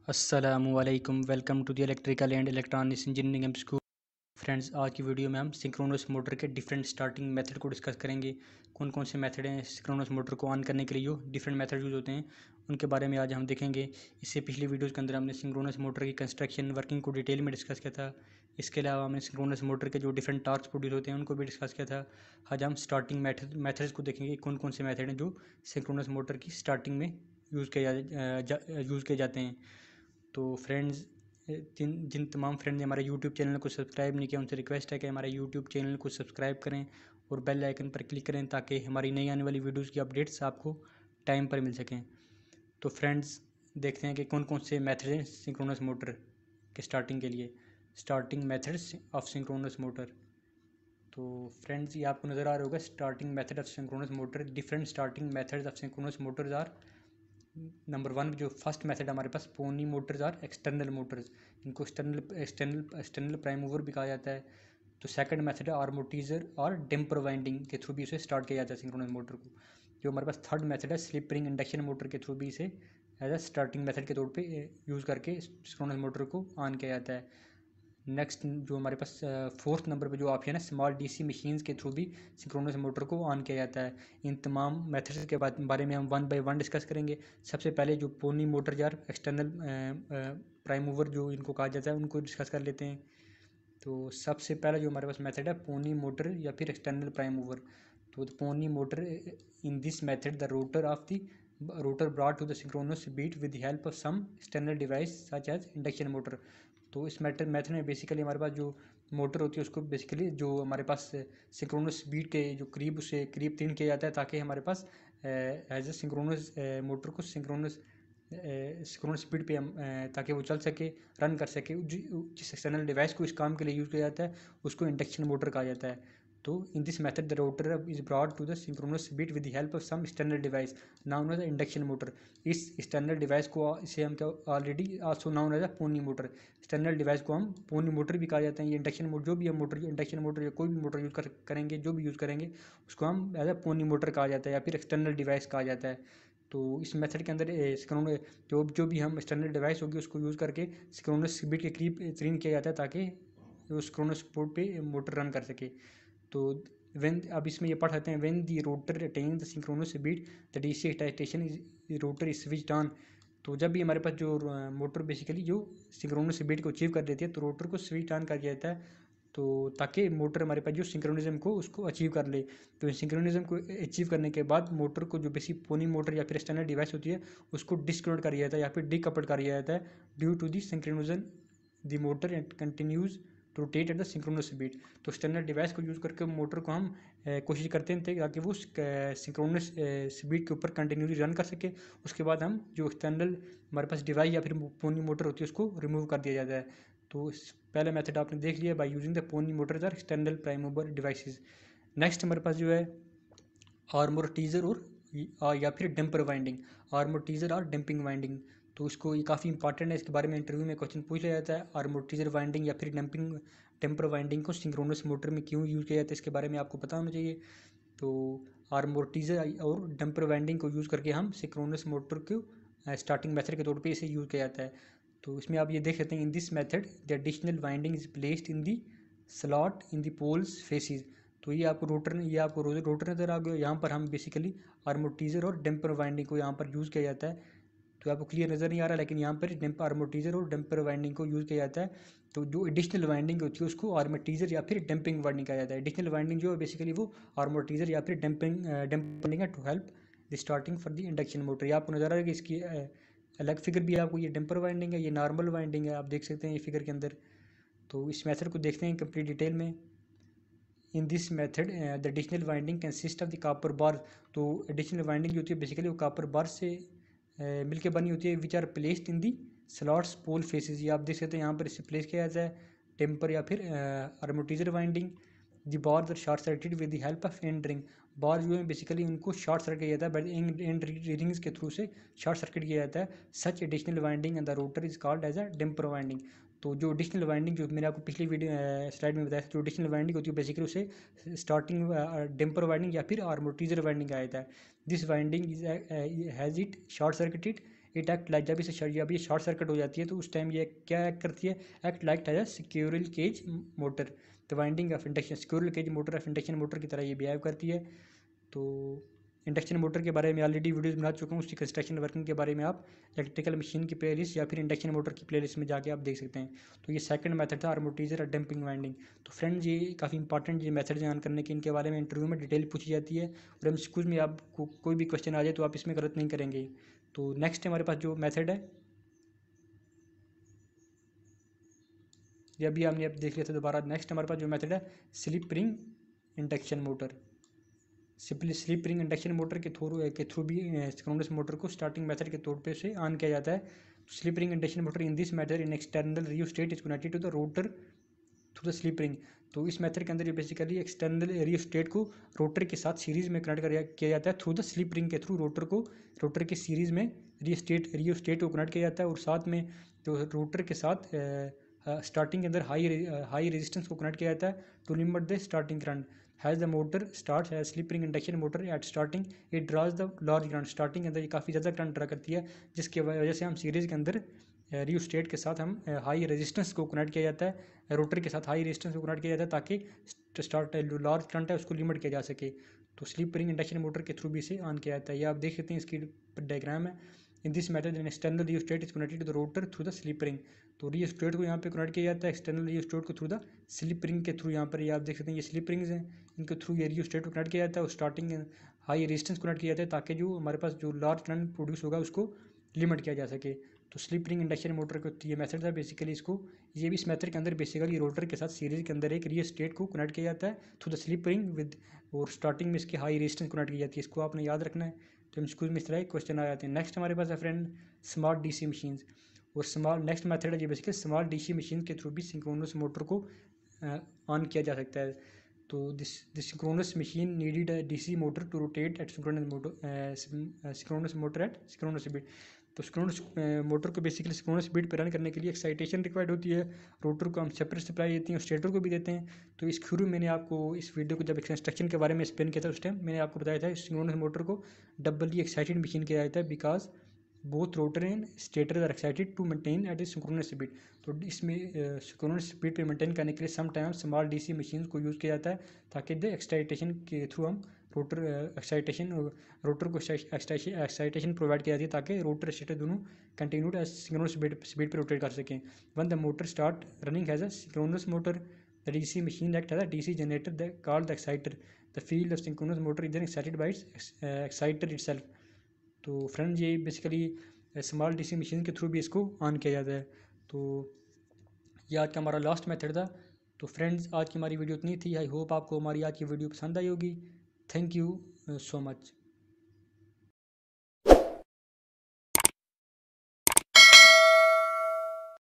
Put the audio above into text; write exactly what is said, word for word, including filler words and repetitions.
अस्सलामुअलैकुम, welcome to the electrical and electronics engineering M C Q. Friends, आज की video में हम सिंक्रोनस मोटर के डिफरेंट स्टार्टिंग मेथड को डिस्कस करेंगे। कौन कौन से मेथड हैं सिंक्रोनस मोटर को ऑन करने के लिए, जो डिफरेंट मेथड यूज़ होते हैं उनके बारे में आज हम देखेंगे। इससे पिछली वीडियोज़ के अंदर हमने सिंक्रोनस मोटर की कंस्ट्रक्शन वर्किंग को डिटेल में डिस्कस किया था। इसके अलावा हमने सिंक्रोनस मोटर के जो डिफरेंट टार्क्स प्रोड्यूस होते हैं उनको भी डिस्कस किया था। आज हम स्टार्टिंग मेथड मेथड्स को देखेंगे, कौन कौन से मेथड हैं जो सिंक्रोनस मोटर की स्टार्टिंग में यूज़ किए जा यूज़ किए जाते हैं। तो फ्रेंड्स, जिन जिन तमाम फ्रेंड ने हमारे यूट्यूब चैनल को सब्सक्राइब नहीं किया उनसे रिक्वेस्ट है कि हमारे यूट्यूब चैनल को सब्सक्राइब करें और बेल आइकन पर क्लिक करें ताकि हमारी नई आने वाली वीडियोस की अपडेट्स आपको टाइम पर मिल सकें। तो फ्रेंड्स, देखते हैं कि कौन कौन से मेथड हैं सिंक्रोनस मोटर के स्टार्टिंग के लिए। Starting methods of synchronous motor. तो फ्रेंड्स, ये आपको नज़र आ रहा होगा starting method of synchronous motor. Different starting methods of synchronous motors are, number one जो फर्स्ट मेथड हमारे पास पोनी मोटर्स और एक्सटर्नल मोटर्स, इनको external external external prime mover भी कहा जाता है। तो सेकंड मेथड है आर्मोर्टाइजर और डेम्पर वाइंडिंग के थ्रू भी इसे स्टार्ट किया जाता है सिंक्रोनस मोटर को। जो हमारे पास थर्ड मेथड है स्लिप रिंग इंडक्शन मोटर के थ्रू भी इसे एज अ स्टार्टिंग मेथड के तौर पे यूज़ करके सिंक्रोनस मोटर को ऑन किया जाता है। नेक्स्ट जो हमारे पास फोर्थ नंबर पे जो ऑप्शन है स्मॉल डीसी मशीन्स के थ्रू भी सिंक्रोनस मोटर को ऑन किया जाता है। इन तमाम मेथड्स के बारे में हम वन बाय वन डिस्कस करेंगे। सबसे पहले जो पोनी मोटर या एक्सटर्नल प्राइम मूवर जो इनको कहा जाता है उनको डिस्कस कर लेते हैं। तो सबसे पहला जो हमारे पास मेथड है पोनी मोटर या फिर एक्सटर्नल प्राइम मूवर। तो pony motor, in this method the rotor of the rotor brought to the synchronous beat with the help of some external device such as induction motor. तो इस method method में basically हमारे पास जो motor होती है उसको बेसिकली जो हमारे पास सिंक्रोनस बीट के जो करीब उसे करीब तीन किया जाता है ताकि हमारे पास एज ए सिंक्रोनस मोटर को सिंक्रोनस सिंक्रोनस स्पीड पे हम ताकि वो चल सके, रन कर सके। जिस एक्सटर्नल डिवाइस को इस काम के लिए यूज़ किया जाता है उसको इंडक्शन मोटर कहा जाता है। तो in this method the rotor is brought to the synchronous beat with the help of some external device known as induction motor. इस एक्सटर्नल डिवाइस को इसे हम क्या already also known as a pony motor. External device को हम pony motor भी कहा जाता है। ये इंडक्शन मोटर जो भी हम मोटर इंडक्शन मोटर या कोई भी मोटर यूज़ कर करेंगे जो भी यूज़ करेंगे उसको हम एज अ पोनी मोटर कहा जाता है या फिर एक्सटर्नल डिवाइस कहा जाता है। तो इस मेथड के अंदर सिंक्रोनस जो जो भी हम एक्सटर्नल डिवाइस होगी उसको यूज़ करके सिंक्रोनस बीट के करीब ट्रेन किया जाता है ताकि वो सिंक्रोनस स्पीड पे मोटर रन कर सके। तो व्हेन अब इसमें ये पढ़ सकते हैं when the rotor attain the synchronous beat the DC excitation is rotor is switched on. तो जब भी हमारे पास जो मोटर बेसिकली जो सिंक्रोनस बीट को अचीव कर देती है तो रोटर को स्विच ऑन कर दिया जाता है तो ताकि मोटर हमारे पास जो सिंक्रोनिज्म को उसको अचीव कर ले। तो सिंक्रोनिज्म को अचीव करने के बाद मोटर को जो बेसिक पोनी मोटर या फिर एक्सटर्नल डिवाइस होती है उसको डिस्कनेक्ट कर दिया जाता है या फिर डीकपल्ड कर दिया जाता है due to the synchronism the motor and continues to rotate at the synchronous beat. तो एक्सटर्नल डिवाइस को यूज़ करके मोटर को हम ए, कोशिश करते हैं ताकि वो सिंक्रोनस बीट के ऊपर कंटिन्यूली रन कर सके। उसके बाद हम जो एक्सटर्नल हमारे पास डिवाइस या फिर पोनी मोटर होती है उसको रिमूव कर दिया जाता है। तो पहला मेथड आपने देख लिया by using the pony motors और external prime mover devices. Next हमारे पास जो है आर्मोर्टाइजर और या फिर डेम्पर वाइंडिंग। आर्मोर्टाइजर और डैम्पिंग वाइंडिंग, तो इसको ये काफ़ी इंपॉर्टेंट है, इसके बारे में इंटरव्यू में क्वेश्चन पूछ लिया जाता है। आर्मोर्टाइजर वाइंडिंग या फिर डैम्पिंग डेम्पर वाइंडिंग को सिंक्रोनस मोटर में क्यों यूज़ किया जाता है इसके बारे में आपको पता होना चाहिए। तो आर्मोर्टाइजर और डैम्पर वाइंडिंग को यूज़ करके हम सिंक्रोनस मोटर को स्टार्टिंग मेथड के तौर पे इसे यूज़ किया जाता है। तो इसमें आप ये देख सकते हैं in this method the additional winding is placed in the slot in the poles faces. तो ये आपको रोटर ये आपको रोटर नज़र आ गया। यहाँ पर हम बेसिकली आर्मोर्टाइजर और डेम्पर वाइंडिंग को यहाँ पर यूज़ किया जाता है। तो आपको क्लियर नज़र नहीं आ रहा लेकिन यहाँ पर डेम्पर आर्मोर्टाइजर और डेम्पर वाइंडिंग को यूज़ किया जाता है। तो जो एडिशनल वाइंडिंग होती है उसको आर्मोर्टाइजर या फिर डैम्पिंग वाइंडिंग कहा जाता है। एडिशनल वाइंडिंग जो है बेसिकली वो आर्मोर्टाइजर या फिर डैम्पिंग डैम्पिंग है to help the starting for the induction motor. ये आपको नज़र आ रहा है कि इसकी अलग फिगर भी आपको, ये डेम्पर वाइंडिंग है, ये नॉर्मल वाइंडिंग है, आप देख सकते हैं ये फिगर के अंदर। तो इस मेथड को देखते हैं कंप्लीट डिटेल में। In this method the additional winding consist of the copper bar. तो एडिशनल वाइंडिंग जो होती है बेसिकली वो कॉपर बार से uh, मिलकर बनी होती है which are placed in the slots pole faces. ये आप देख सकते हैं यहाँ पर इसे प्लेस किया जाता है टेम्पर या फिर amortisseur winding. The bar the short circuit with the help of end ring. Bar जो है बेसिकली उनको शॉर्ट सर्किट किया जाता है बट एंड रिंग्स के थ्रू से शॉर्ट सर्किट किया जाता है। Such additional winding and the rotor is called as a damper winding. तो जो एडिशनल वाइंडिंग जो मैंने आपको पिछली वीडियो स्लाइड में बताया, जो एडिशनल वाइंडिंग होती है बेसिकली उसे स्टार्टिंग डेम्पर वाइंडिंग या फिर आर्मोर्टाइजर वाइंडिंग कहा जाता है। This winding is as it short circuited it act like, जब इसे जब ये शॉर्ट सर्किट हो जाती है तो उस टाइम ये क्या एक्ट करती है, act like as a squirrel cage motor, the winding of induction, squirrel cage motor of induction motor की तरह ये बिहेव करती है। तो इंडक्शन मोटर के बारे में ऑलरेडी वीडियोस बना चुका हूँ, उसकी कंस्ट्रक्शन वर्किंग के बारे में आप इलेक्ट्रिकल मशीन की प्लेलिस्ट या फिर इंडक्शन मोटर की प्लेलिस्ट में जाके आप देख सकते हैं। तो ये सेकंड मेथड था आर्मोर्टाइजर और डंपिंग वाइंडिंग। तो फ्रेंड्स ये काफ़ी इंपॉर्टेंट ये मेथड जान करने के, इनके बारे में इंटरव्यू में डिटेल पूछी जाती है, और एमसीक्यूज में आपको कोई भी क्वेश्चन आ जाए तो आप इसमें गलत नहीं करेंगे। तो नेक्स्ट हमारे पास जो मेथड है ये अभी हमने अब देख लिया था दोबारा। नेक्स्ट हमारे पास जो मेथड है slip ring induction motor. Simply slip ring induction motor के थ्रू के थ्रू भी सिंक्रोनस मोटर को स्टार्टिंग मेथड के तौर पे से ऑन किया जाता है। Slip ring induction motor in this method in external rheostat is connected to the rotor through the slip ring. तो इस मेथड के अंदर बेसिकली एक्सटर्नल रियोस्टेट को रोटर के साथ सीरीज में कनेक्ट किया जाता है थ्रू द स्लिप रिंग के थ्रू। रोटर को रोटर के सीरीज में रियोस्टेट रियोस्टेट को कनेक्ट किया जाता है, और साथ में जो रोटर के साथ स्टार्टिंग के अंदर हाई हाई रेजिस्टेंस को कनेक्ट किया जाता है to limit the starting current. As the motor start है slip ring induction motor at starting it draws the large current. Starting के अंदर ये काफ़ी ज़्यादा करंट ड्रा करती है, जिसकी वजह से हम सीरीज़ के अंदर रियोस्टेट के साथ हम हाई रेजिस्टेंस को कनेक्ट किया जाता है, रोटर के साथ हाई रेजिस्टेंस को कनेक्ट किया जाता है ताकि स्टार्ट जो लार्ज करंट है उसको लिमिट किया जा सके। तो स्लिप रिंग इंडक्शन मोटर के थ्रू भी इसे ऑन किया जाता है। ये आप देख सकते हैं, इसकी डायग्राम है। In this method an external rheostat is connected to the rotor through the slip ring. तो रियोस्टेट को यहाँ पे कनेक्ट किया जाता है एक्सटर्नल रियोस्टेट को थ्रू द स्लिप रिंग के थ्रू। यहाँ पर ये आप देख सकते हैं ये स्लिप रिंग्स हैं, इनके थ्रू ये रियोस्टेट को कनेक्ट किया जाता है और स्टार्टिंग हाई रेजिस्टेंस कनेक्ट किया जाता है ताकि जो हमारे पास जो लार्ज करंट प्रोड्यूस होगा उसको लिमिट किया जा सके। तो स्लिप रिंग इंडक्शन मोटर का ये मेथड था बेसिकली। इसको ये भी इस मेथड के अंदर बेसिकली रोटर के साथ सीरीज के अंदर एक रियोस्टेट को कनेक्ट किया जाता है through the slip ring with, और स्टार्टिंग में इसकी हाई रेजिस्टेंस कनेक्ट की जाती है। इसको आपने याद रखना है। तो हम स्कूल में इस तरह क्वेश्चन आ जाते हैं। नेक्स्ट हमारे पास है फ्रेंड स्मार्ट डीसी मशीन्स, और स्मॉल नेक्स्ट मेथड है ये बेसिकली स्मॉल डीसी मशीन के थ्रू भी सिंक्रोनस मोटर को ऑन किया जा सकता है। तो this this synchronous machine needed a DC motor to rotate at synchronous motor synchronous motor at synchronous speed. तो सिंक्रोनस मोटर को बेसिकली सिंक्रोनस स्पीड पर रन करने के लिए एक्साइटेशन रिक्वायर्ड होती है। रोटर को हम सेपरेट सप्लाई देते हैं और स्टेटर को भी देते हैं। तो इस शुरू मैंने आपको इस वीडियो को जब कंस्ट्रक्शन के बारे में एक्सप्लेन किया था उस टाइम मैंने आपको बताया था सिंक्रोनस मोटर को डबली एक्साइटेड मशीन किया जाता है, because both rotor and stator are excited to maintain at a synchronous speed. तो इसमें सिंक्रोनस स्पीड पे मेंटेन करने के लिए some time small DC machine को यूज़ किया जाता है ताकि द एक्साइटेशन के थ्रू हम रोटर एक्साइटेशन रोटर को एक्साइटेशन प्रोवाइड किया जाती है ताकि रोटर स्टेटर दोनों कंटिन्यूड सिंक्रोनस स्पीड स्पीड पर रोटेट कर सकें। Once the motor start running as a synchronous motor the DC machine act has a DC generator the called the exciter the field of synchronous motor is then excited by its exciter itself. तो friend ये basically small DC machine के through भी इसको on किया जाता है। तो ये आज का हमारा लास्ट मेथड था। तो फ्रेंड्स आज की हमारी वीडियो इतनी थी। आई होप आपको हमारी आज की वीडियो पसंद आई होगी। Thank you so much.